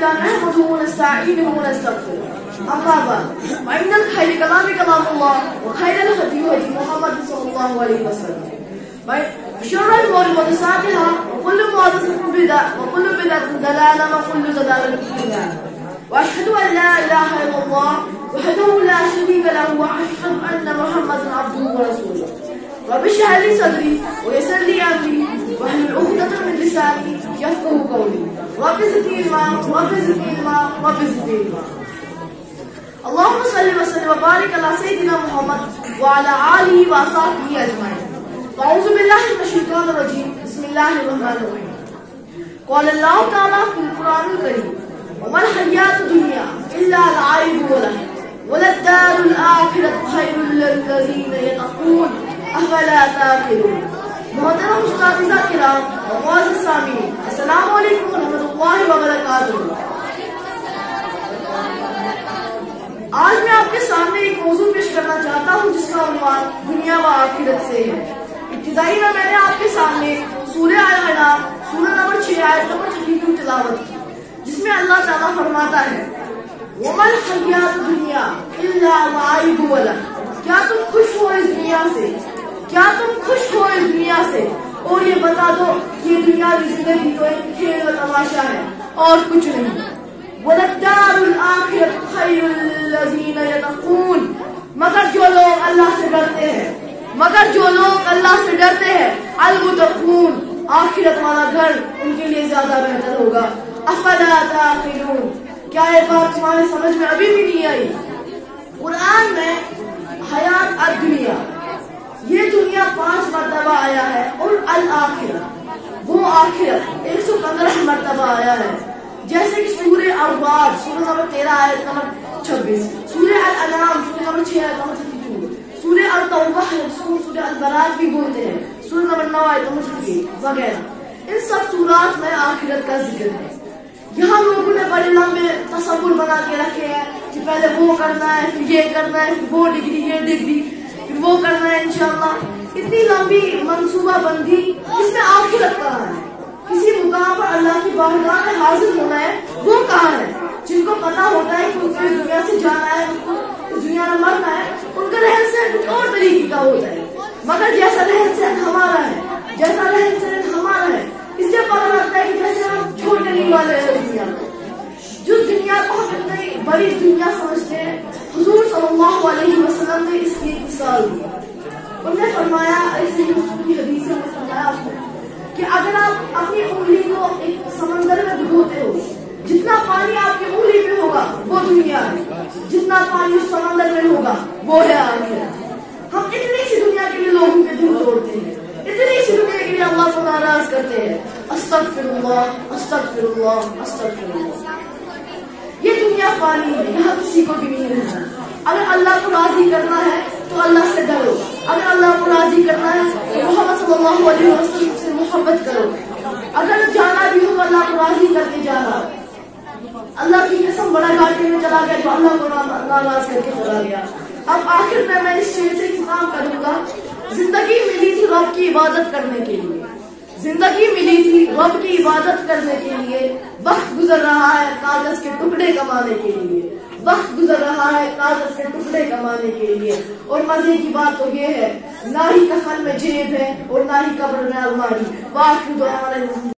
تعالى نحمده ونستعينه ونستغفره. أما بعد فإن الخير كلام الله وخير الهدي هدي محمد صلى الله عليه وسلم وشر الأمور محدثاتها وكل محدثة بدعة وكل بدعة ضلالة وكل ضلالة في النار. وأشهد أن لا إله إلا الله وحده لا شريك له وأشهد أن محمدا عبده ورسوله. رب اشرح لي صدري ويسر لي أمري واحلل عقدة من لساني يفقهوا قولي. رب زدني علما رب زدني علما. اللهم صل وسلم وبارك على سيدنا محمد وعلى آله وصحبه أجمعين. أعوذ بالله من الشيطان الرجيم. بسم الله الرحمن الرحيم. قال الله تعالى في القرآن الكريم: وما الحياة الدنيا إلا لعب ولهو وللدار الآخرة خير للذين يتقون أفلا تعقلون. محترم اساتذہ کرام اور معزز سامعین، السلام علیکم ورحمۃ اللہ وبرکاتہ۔ آج میں آپ کے سامنے ایک موضوع پیش کرنا چاہتا ہوں جس کا عنوان دنیا و آخرت سے ہے۔ ابتدائی میں نے آپ کے سامنے سورہ الانعام سورہ نمبر 6 آیت نمبر 3 کی تلاوت کی، جس میں اللہ تعالیٰ فرماتا ہے: وَمَا الْحَيَاةُ الدُّنْيَا إِلَّا لَعِبٌ وَلَهْوٌ۔ کیا تم خوش ہو اس دنیا سے؟ کیا تم خوش ہو اس دنیا سے؟ اور یہ بتا دو کہ یہ دنیا کی زندگی تو ایک کھیل و تماشا ہے اور کچھ نہیں۔ وَلَلدَّارُ الْآخِرَةُ خَيْرٌ لِلَّذِينَ يَتَقُونَ۔ مگر جو لوگ اللہ سے ڈرتے ہیں، المتقون، آخرت والا گھر ان کے لیے زیادہ بہتر ہوگا۔ افلا تعقلون۔ کیا یہ بات تمہارے سمجھ میں ابھی بھی نہیں آئی؟ قرآن میں حیات الدنیا، یہ دنیا 5 مرتبہ آیا ہے، اور الآخرہ، وہ آخرت 115 مرتبہ آیا ہے۔ جیسے کہ سورہ اعراف سورہ نمبر 13 آیت نمبر 26، سورہ الانعام سورہ نمبر 6 آیت نمبر 32، سورہ التوبہ سورہ البراءۃ بھی بولتے ہیں، سورہ نمبر 9 آیت نمبر 38 وغیرہ۔ ان سب سورات میں آخرت کا ذکر ہے۔ یہاں لوگوں نے بڑے لمبے تصور بنا کے رکھے ہیں کہ پہلے وہ کرنا ہے، پھر یہ کرنا ہے، پھر وہ ڈگری، یہ ڈگری، پھر وہ کرنا ہے انشاءاللہ۔ اتنی لمبی منصوبہ بندی، اس میں آخرت کہاں ہے؟ کسی مقام پر اللہ کی بارگاہ میں حاضر ہونا ہے، وہ کہاں ہے؟ جن کو پتا ہوتا ہے کہ ان کو اس دنیا سے جانا ہے، ان کو اس دنیا میں مرنا ہے، ان کا رہن سہن کچھ اور طریقے کا ہوتا ہے۔ مگر جیسا رہن سہن ہمارا ہے، اس سے پتا لگتا ہے کہ جیسے ہم چھوڑنے نہیں والے ہیں دنیا کو۔ جس دنیا کو ہم اتنی بڑی دنیا سمجھتے ہیں، حضور صلی اللہ علیہ وسلم نے اس کی مثال دی۔ انہوں نے فرمایا، ایسی حدیث میں فرمایا کہ اگر آپ اپنی انگلی کو ایک سمندر میں ڈبوتے ہو، جتنا پانی آپ کی انگلی میں ہوگا وہ دنیا ہے، جتنا پانی اس سمندر میں ہوگا وہ ہے آخرت۔ ہم اتنی سی دنیا کے لیے لوگوں کے دل توڑتے ہیں، اتنی سی دنیا کے لیے اللہ کو ناراض کرتے ہیں۔ استغفر اللہ استغفر اللہ استغفر اللہ۔ یہ دنیا فانی ہے، یہاں کسی کو بھی نہیں رہنا۔ اگر اللہ کو راضی کرنا ہے تو اللہ سے ڈرو، اگر اللہ کو راضی کرنا ہے تو محمد صلی اللہ علیہ وسلم سے محبت کرو۔ اگر جانا بھی ہو اللہ کو راضی کر کے جانا۔ اللہ کی قسم بڑا گھاٹے میں چلا گیا تو اللہ کو ناراض کر کے چلا گیا۔ اب آخر میں اس شعر سے ختم کروں گا۔ زندگی ملی تھی رب کی عبادت کرنے کے لیے، زندگی ملی تھی رب کی عبادت کرنے کے لیے، وقت گزر رہا ہے کاغذ کے ٹکڑے کمانے کے لیے، وقت گزر رہا ہے کاغذ کے ٹکڑے کمانے کے لیے۔ اور مزے کی بات تو یہ ہے، نہ ہی کفن میں جیب ہے اور نہ ہی قبر میں الماری۔